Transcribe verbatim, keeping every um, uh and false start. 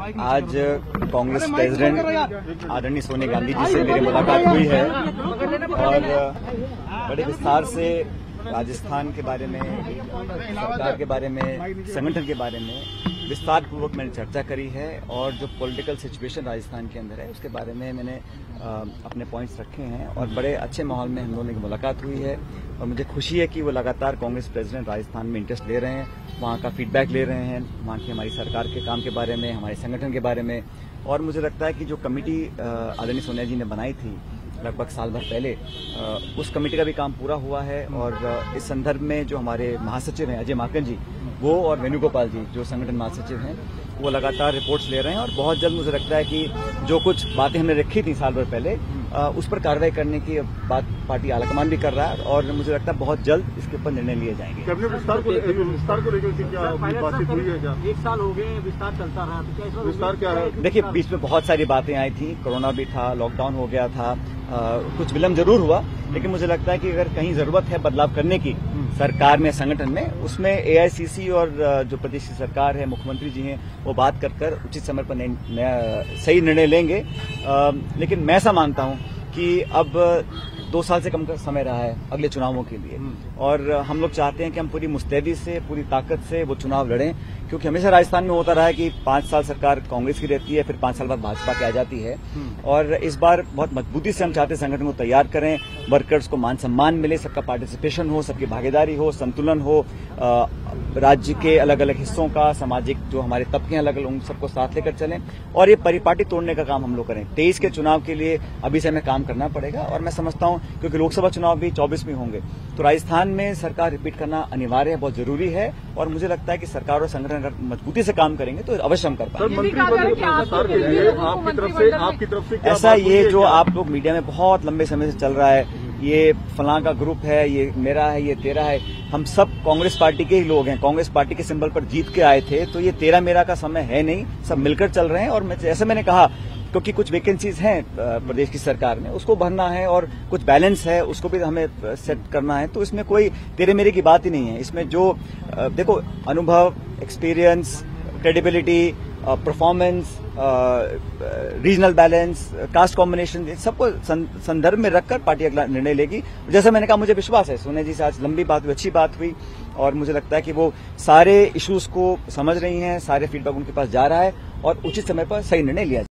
आज कांग्रेस प्रेसिडेंट आदरणीय सोनिया गांधी जी से मेरी मुलाकात हुई है और बड़े विस्तार से राजस्थान के बारे में, सरकार के बारे में, संगठन के बारे में विस्तार पूर्वक मैंने चर्चा करी है और जो पॉलिटिकल सिचुएशन राजस्थान के अंदर है उसके बारे में मैंने आ, अपने पॉइंट्स रखे हैं और बड़े अच्छे माहौल में हम दोनों की मुलाकात हुई है और मुझे खुशी है कि वो लगातार कांग्रेस प्रेसिडेंट राजस्थान में इंटरेस्ट ले रहे हैं, वहाँ का फीडबैक ले रहे हैं, वहाँ की हमारी सरकार के काम के बारे में, हमारे संगठन के बारे में। और मुझे लगता है कि जो कमेटी आदरणीय सोनिया जी ने बनाई थी लगभग साल भर पहले, उस कमेटी का भी काम पूरा हुआ है और इस संदर्भ में जो हमारे महासचिव हैं अजय माकन जी, वो और वेणुगोपाल जी जो संगठन महासचिव हैं, वो लगातार रिपोर्ट्स ले रहे हैं और बहुत जल्द मुझे लगता है कि जो कुछ बातें हमने रखी थी साल भर पहले उस पर कार्रवाई करने की बात पार्टी आलाकमान भी कर रहा है और मुझे लगता है बहुत जल्द इसके ऊपर निर्णय लिए जाएंगे। कैबिनेट विस्तार को विस्तार को लेकर क्या बातचीत हुई है? क्या एक साल हो गए विस्तार चलता रहा, तो क्या विस्तार क्या है? देखिए, बीच में बहुत सारी बातें आई थी, कोरोना भी था, लॉकडाउन हो गया था, आ, कुछ विलम्ब जरूर हुआ, लेकिन मुझे लगता है कि अगर कहीं जरूरत है बदलाव करने की सरकार में, संगठन में, उसमें एआईसीसी और जो प्रदेश की सरकार है, मुख्यमंत्री जी हैं, वो बात कर कर उचित समय पर सही निर्णय लेंगे। आ, लेकिन मैं ऐसा मानता हूं कि अब दो साल से कम का समय रहा है अगले चुनावों के लिए और हम लोग चाहते हैं कि हम पूरी मुस्तैदी से, पूरी ताकत से वो चुनाव लड़ें, क्योंकि हमेशा राजस्थान में होता रहा है कि पांच साल सरकार कांग्रेस की रहती है, फिर पांच साल बाद भाजपा की आ जाती है और इस बार बहुत मजबूती से हम चाहते हैं संगठन को तैयार करें, वर्कर्स को मान सम्मान मिले, सबका पार्टिसिपेशन हो, सबकी भागीदारी हो, संतुलन हो, राज्य के अलग अलग हिस्सों का, सामाजिक जो हमारे तबके अलग अलग, उन सबको साथ लेकर चलें और ये परिपाटी तोड़ने का काम हम लोग करें। तेईस के चुनाव के लिए अभी से हमें काम करना पड़ेगा और मैं समझता हूं क्योंकि लोकसभा चुनाव भी चौबीस में होंगे, तो राजस्थान में सरकार रिपीट करना अनिवार्य है, बहुत जरूरी है और मुझे लगता है कि सरकार और संगठन अगर मजबूती से काम करेंगे तो अवश्य हम कर पाएंगे। आपकी तरफ से ऐसा ये जो आप लोग मीडिया में बहुत लंबे समय से चल रहा है, ये फलां का ग्रुप है, ये मेरा है, ये तेरा है, हम सब कांग्रेस पार्टी के ही लोग हैं, कांग्रेस पार्टी के सिंबल पर जीत के आए थे, तो ये तेरा मेरा का समय है नहीं, सब मिलकर चल रहे हैं और जैसे मैंने कहा क्योंकि कुछ वैकेंसीज हैं प्रदेश की सरकार में, उसको भरना है और कुछ बैलेंस है उसको भी हमें सेट करना है, तो इसमें कोई तेरे मेरे की बात ही नहीं है। इसमें जो देखो अनुभव, experience, credibility, performance, regional balance, caste combination, सबको संदर्भ में रखकर पार्टी अगला निर्णय लेगी। जैसा मैंने कहा, मुझे विश्वास है सोनिया जी से आज लंबी बात हुई, अच्छी बात हुई और मुझे लगता है कि वो सारे इश्यूज को समझ रही हैं, सारे फीडबैक उनके पास जा रहा है और उचित समय पर सही निर्णय लिया जाए।